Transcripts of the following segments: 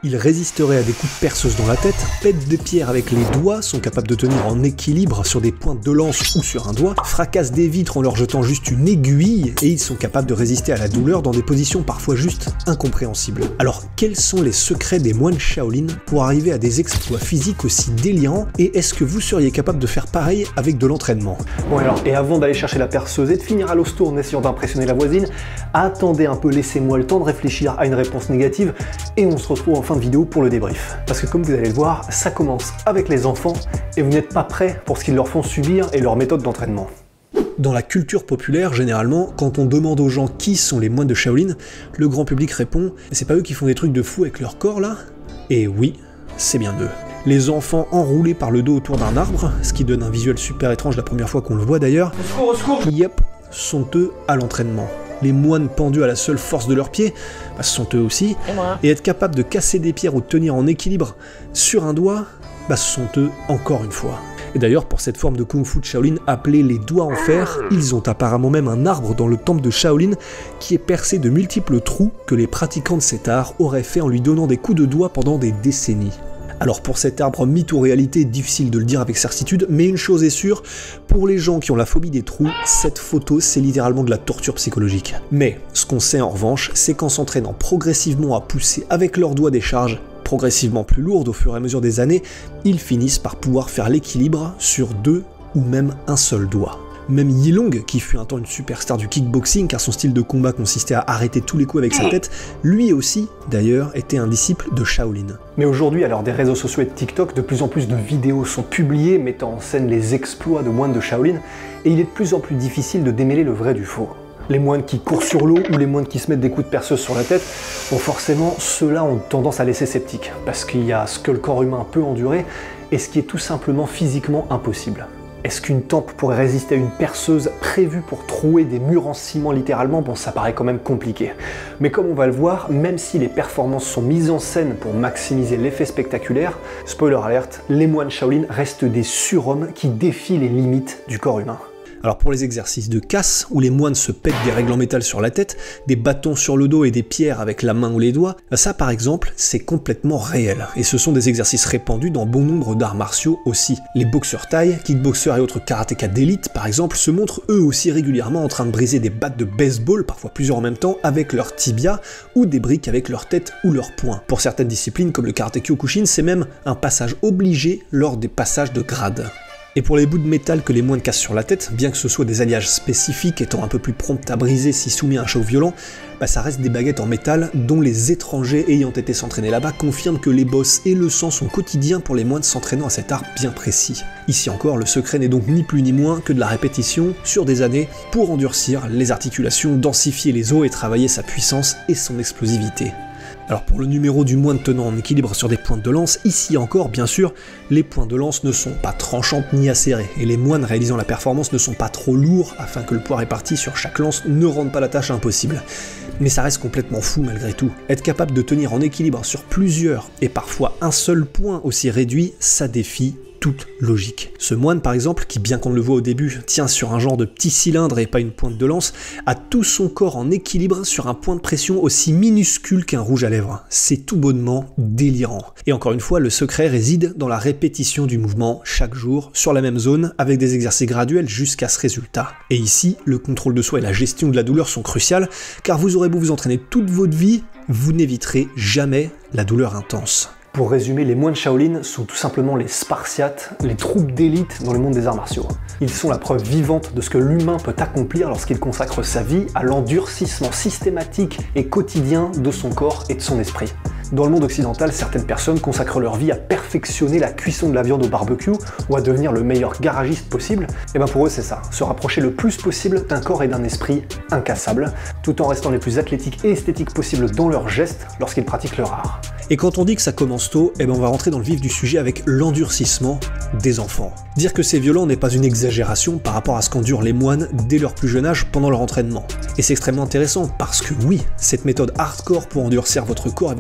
Ils résisteraient à des coups de perceuse dans la tête, pètent des pierres avec les doigts, sont capables de tenir en équilibre sur des pointes de lance ou sur un doigt, fracassent des vitres en leur jetant juste une aiguille, et ils sont capables de résister à la douleur dans des positions parfois juste incompréhensibles. Alors, quels sont les secrets des moines Shaolin pour arriver à des exploits physiques aussi délirants, et est-ce que vous seriez capable de faire pareil avec de l'entraînement? Bon alors, et avant d'aller chercher la perceuse et de finir à l'hosto en essayant d'impressionner la voisine, attendez un peu, laissez-moi le temps de réfléchir à une réponse négative, et on se retrouve en fin de vidéo pour le débrief. Parce que comme vous allez le voir, ça commence avec les enfants, et vous n'êtes pas prêts pour ce qu'ils leur font subir et leur méthode d'entraînement. Dans la culture populaire, généralement, quand on demande aux gens qui sont les moines de Shaolin, le grand public répond « c'est pas eux qui font des trucs de fou avec leur corps là ?» Et oui, c'est bien eux. Les enfants enroulés par le dos autour d'un arbre, ce qui donne un visuel super étrange la première fois qu'on le voit d'ailleurs, yep, sont eux à l'entraînement. Les moines pendus à la seule force de leurs pieds, ce sont eux aussi, et être capable de casser des pierres ou de tenir en équilibre sur un doigt, ce sont eux encore une fois. Et d'ailleurs, pour cette forme de kung-fu de Shaolin appelée les doigts en fer, ils ont apparemment même un arbre dans le temple de Shaolin qui est percé de multiples trous que les pratiquants de cet art auraient fait en lui donnant des coups de doigts pendant des décennies. Alors pour cet arbre, mythe ou réalité, difficile de le dire avec certitude, mais une chose est sûre, pour les gens qui ont la phobie des trous, cette photo c'est littéralement de la torture psychologique. Mais ce qu'on sait en revanche, c'est qu'en s'entraînant progressivement à pousser avec leurs doigts des charges, progressivement plus lourdes au fur et à mesure des années, ils finissent par pouvoir faire l'équilibre sur deux ou même un seul doigt. Même Yilong, qui fut un temps une superstar du kickboxing car son style de combat consistait à arrêter tous les coups avec sa tête, lui aussi, d'ailleurs, était un disciple de Shaolin. Mais aujourd'hui, à l'heure des réseaux sociaux et de TikTok, de plus en plus de vidéos sont publiées mettant en scène les exploits de moines de Shaolin, et il est de plus en plus difficile de démêler le vrai du faux. Les moines qui courent sur l'eau ou les moines qui se mettent des coups de perceuse sur la tête, bon forcément, ceux-là ont tendance à laisser sceptique, parce qu'il y a ce que le corps humain peut endurer, et ce qui est tout simplement physiquement impossible. Est-ce qu'une tempe pourrait résister à une perceuse prévue pour trouer des murs en ciment littéralement? Bon, ça paraît quand même compliqué. Mais comme on va le voir, même si les performances sont mises en scène pour maximiser l'effet spectaculaire, spoiler alert, les moines Shaolin restent des surhommes qui défient les limites du corps humain. Alors pour les exercices de casse, où les moines se pètent des règles en métal sur la tête, des bâtons sur le dos et des pierres avec la main ou les doigts, ça par exemple, c'est complètement réel. Et ce sont des exercices répandus dans bon nombre d'arts martiaux aussi. Les boxeurs thaï, kickboxers et autres karatékas d'élite par exemple, se montrent eux aussi régulièrement en train de briser des battes de baseball, parfois plusieurs en même temps, avec leurs tibias, ou des briques avec leur tête ou leurs poings. Pour certaines disciplines comme le karaté Kyokushin, c'est même un passage obligé lors des passages de grade. Et pour les bouts de métal que les moines cassent sur la tête, bien que ce soit des alliages spécifiques étant un peu plus promptes à briser si soumis à un choc violent, ça reste des baguettes en métal dont les étrangers ayant été s'entraîner là-bas confirment que les bosses et le sang sont quotidiens pour les moines s'entraînant à cet art bien précis. Ici encore, le secret n'est donc ni plus ni moins que de la répétition sur des années pour endurcir les articulations, densifier les os et travailler sa puissance et son explosivité. Alors pour le numéro du moine tenant en équilibre sur des pointes de lance, ici encore, bien sûr, les points de lance ne sont pas tranchantes ni acérées, et les moines réalisant la performance ne sont pas trop lourds afin que le poids réparti sur chaque lance ne rende pas la tâche impossible. Mais ça reste complètement fou malgré tout. Être capable de tenir en équilibre sur plusieurs, et parfois un seul point aussi réduit, ça défie toute logique. Ce moine par exemple, qui bien qu'on le voit au début, tient sur un genre de petit cylindre et pas une pointe de lance, a tout son corps en équilibre sur un point de pression aussi minuscule qu'un rouge à lèvres. C'est tout bonnement délirant. Et encore une fois, le secret réside dans la répétition du mouvement chaque jour sur la même zone avec des exercices graduels jusqu'à ce résultat. Et ici, le contrôle de soi et la gestion de la douleur sont cruciales car vous aurez beau vous entraîner toute votre vie, vous n'éviterez jamais la douleur intense. Pour résumer, les moines Shaolin sont tout simplement les Spartiates, les troupes d'élite dans le monde des arts martiaux. Ils sont la preuve vivante de ce que l'humain peut accomplir lorsqu'il consacre sa vie à l'endurcissement systématique et quotidien de son corps et de son esprit. Dans le monde occidental, certaines personnes consacrent leur vie à perfectionner la cuisson de la viande au barbecue ou à devenir le meilleur garagiste possible. Et ben pour eux c'est ça, se rapprocher le plus possible d'un corps et d'un esprit incassables, tout en restant les plus athlétiques et esthétiques possibles dans leurs gestes lorsqu'ils pratiquent leur art. Et quand on dit que ça commence tôt, on va rentrer dans le vif du sujet avec l'endurcissement des enfants. Dire que c'est violent n'est pas une exagération par rapport à ce qu'endurent les moines dès leur plus jeune âge pendant leur entraînement. Et c'est extrêmement intéressant parce que oui, cette méthode hardcore pour endurcir votre corps et votre esprit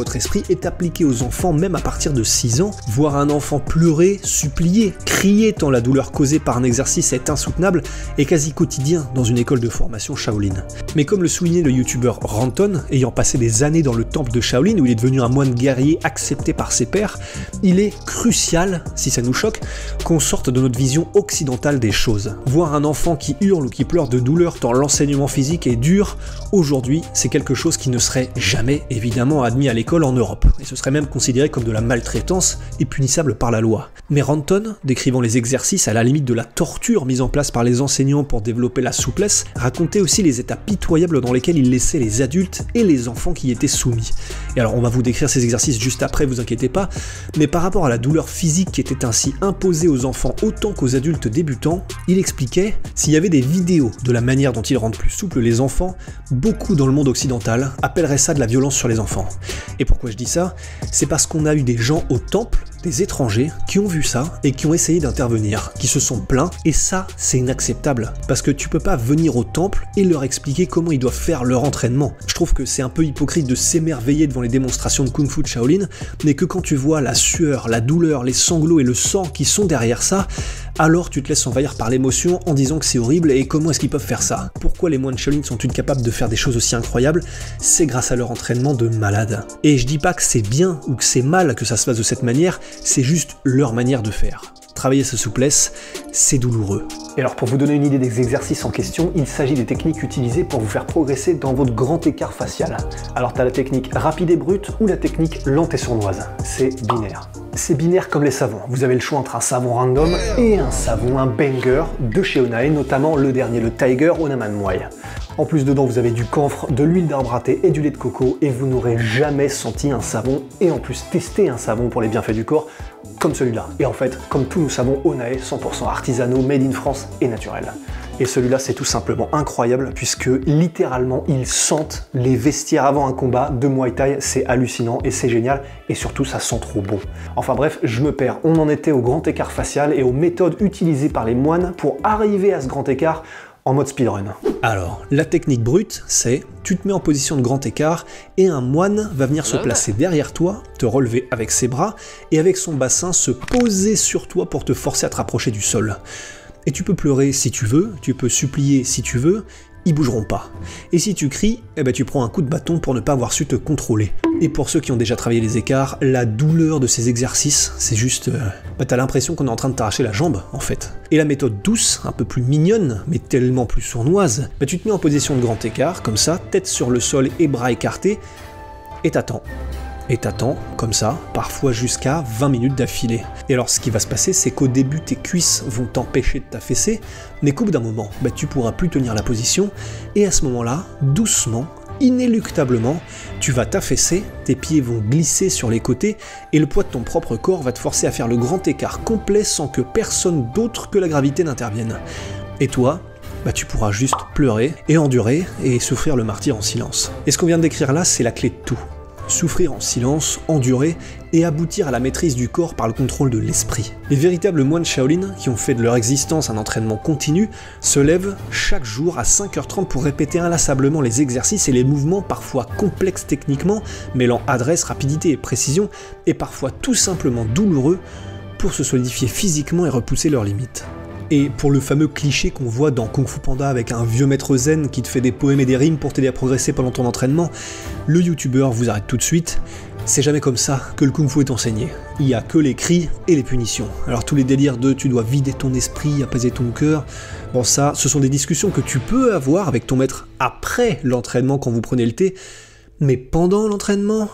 aujourd'hui est appliquée aux enfants même à partir de 6 ans. Voir un enfant pleurer, supplier, crier tant la douleur causée par un exercice est insoutenable est quasi quotidien dans une école de formation Shaolin. Mais comme le soulignait le youtubeur Ranton, ayant passé des années dans le temple de Shaolin où il est devenu un moine guerrier accepté par ses pairs, il est crucial, si ça nous choque, qu'on sorte de notre vision occidentale des choses. Voir un enfant qui hurle ou qui pleure de douleur tant l'enseignement physique est dur, aujourd'hui, c'est quelque chose qui ne serait jamais évidemment admis à l'école en Europe, et ce serait même considéré comme de la maltraitance et punissable par la loi. Mais Ranton, décrivant les exercices à la limite de la torture mise en place par les enseignants pour développer la souplesse, racontait aussi les états pitoyables dans lesquels il laissait les adultes et les enfants qui y étaient soumis. Et alors on va vous décrire ces exercices juste après, vous inquiétez pas, mais par rapport à la douleur physique qui était ainsi imposée aux enfants autant qu'aux adultes débutants, il expliquait s'il y avait des vidéos de la manière dont ils rendent plus souples les enfants, beaucoup dans le monde occidental appelleraient ça de la violence sur les enfants. Et pourquoi je dis ça? C'est parce qu'on a eu des gens au temple, des étrangers, qui ont vu ça et qui ont essayé d'intervenir, qui se sont plaints, et ça, c'est inacceptable. Parce que tu peux pas venir au temple et leur expliquer comment ils doivent faire leur entraînement. Je trouve que c'est un peu hypocrite de s'émerveiller devant les démonstrations de Kung-Fu de Shaolin, mais que quand tu vois la sueur, la douleur, les sanglots et le sang qui sont derrière ça, alors tu te laisses envahir par l'émotion en disant que c'est horrible et comment est-ce qu'ils peuvent faire ça? Pourquoi les moines Shaolin sont-ils capables de faire des choses aussi incroyables? C'est grâce à leur entraînement de malade. Et je dis pas que c'est bien ou que c'est mal que ça se fasse de cette manière, c'est juste leur manière de faire. Travailler sa souplesse, c'est douloureux. Et alors pour vous donner une idée des exercices en question, il s'agit des techniques utilisées pour vous faire progresser dans votre grand écart facial. Alors tu as la technique rapide et brute ou la technique lente et sournoise. C'est binaire. C'est binaire comme les savons. Vous avez le choix entre un savon random et un savon, un banger de chez Onae, notamment le dernier, le Tiger Onaman Muay. En plus dedans vous avez du camphre, de l'huile d'arbre à thé et du lait de coco et vous n'aurez jamais senti un savon et en plus testé un savon pour les bienfaits du corps comme celui-là. Et en fait, comme tous nos savons Onae, 100% artisanaux, made in France et naturel. Et celui-là c'est tout simplement incroyable puisque littéralement ils sentent les vestiaires avant un combat de Muay Thai, c'est hallucinant et c'est génial et surtout ça sent trop bon. Enfin bref, je me perds, on en était au grand écart facial et aux méthodes utilisées par les moines pour arriver à ce grand écart en mode speedrun. Alors, la technique brute, c'est tu te mets en position de grand écart et un moine va venir se placer derrière toi, te relever avec ses bras et avec son bassin se poser sur toi pour te forcer à te rapprocher du sol. Et tu peux pleurer si tu veux, tu peux supplier si tu veux, ils bougeront pas. Et si tu cries, eh ben tu prends un coup de bâton pour ne pas avoir su te contrôler. Et pour ceux qui ont déjà travaillé les écarts, la douleur de ces exercices, c'est juste... t'as l'impression qu'on est en train de t'arracher la jambe, en fait. Et la méthode douce, un peu plus mignonne, mais tellement plus sournoise, tu te mets en position de grand écart, comme ça, tête sur le sol et bras écartés, et t'attends. Et t'attends, comme ça, parfois jusqu'à 20 minutes d'affilée. Et alors ce qui va se passer, c'est qu'au début tes cuisses vont t'empêcher de t'affaisser, mais qu'au bout d'un moment, tu pourras plus tenir la position, et à ce moment-là, doucement, inéluctablement, tu vas t'affaisser, tes pieds vont glisser sur les côtés, et le poids de ton propre corps va te forcer à faire le grand écart complet sans que personne d'autre que la gravité n'intervienne. Et toi, tu pourras juste pleurer, et endurer, et souffrir le martyre en silence. Et ce qu'on vient de décrire là, c'est la clé de tout. Souffrir en silence, endurer et aboutir à la maîtrise du corps par le contrôle de l'esprit. Les véritables moines Shaolin, qui ont fait de leur existence un entraînement continu, se lèvent chaque jour à 5h30 pour répéter inlassablement les exercices et les mouvements parfois complexes techniquement, mêlant adresse, rapidité et précision, et parfois tout simplement douloureux, pour se solidifier physiquement et repousser leurs limites. Et pour le fameux cliché qu'on voit dans Kung Fu Panda avec un vieux maître zen qui te fait des poèmes et des rimes pour t'aider à progresser pendant ton entraînement, le youtubeur vous arrête tout de suite. C'est jamais comme ça que le Kung Fu est enseigné. Il y a que les cris et les punitions. Alors tous les délires de tu dois vider ton esprit, apaiser ton cœur, bon ça, ce sont des discussions que tu peux avoir avec ton maître après l'entraînement quand vous prenez le thé, mais pendant l'entraînement...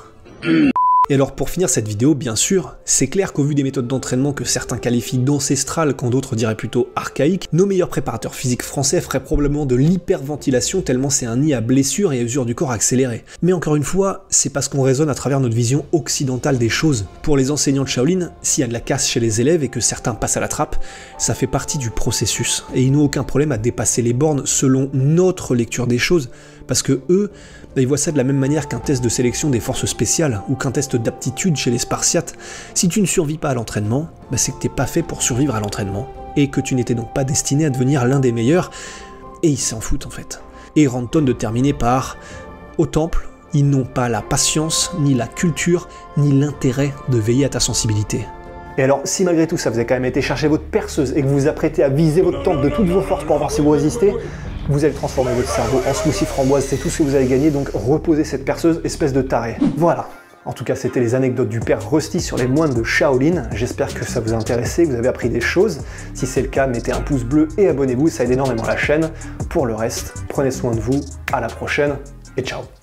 Et alors pour finir cette vidéo, bien sûr, c'est clair qu'au vu des méthodes d'entraînement que certains qualifient d'ancestrales quand d'autres diraient plutôt archaïques, nos meilleurs préparateurs physiques français feraient probablement de l'hyperventilation tellement c'est un nid à blessures et à usure du corps accélérée. Mais encore une fois, c'est parce qu'on raisonne à travers notre vision occidentale des choses. Pour les enseignants de Shaolin, s'il y a de la casse chez les élèves et que certains passent à la trappe, ça fait partie du processus. Et ils n'ont aucun problème à dépasser les bornes selon notre lecture des choses, parce que eux, ils voient ça de la même manière qu'un test de sélection des forces spéciales ou qu'un test d'aptitude chez les Spartiates. Si tu ne survis pas à l'entraînement, c'est que t'es pas fait pour survivre à l'entraînement, et que tu n'étais donc pas destiné à devenir l'un des meilleurs, et ils s'en foutent en fait. Et Ranton de terminer par « Au temple, Ils n'ont pas la patience, ni la culture, ni l'intérêt de veiller à ta sensibilité. Et alors, si malgré tout ça, vous avez quand même été chercher votre perceuse et que vous vous apprêtez à viser votre temple de toutes vos forces pour voir si vous résistez, vous allez transformer votre cerveau en smoothie framboise, c'est tout ce que vous allez gagner, donc reposez cette perceuse, espèce de taré. Voilà. En tout cas, c'était les anecdotes du père Rusty sur les moines de Shaolin. J'espère que ça vous a intéressé, que vous avez appris des choses. Si c'est le cas, mettez un pouce bleu et abonnez-vous, ça aide énormément la chaîne. Pour le reste, prenez soin de vous, à la prochaine et ciao.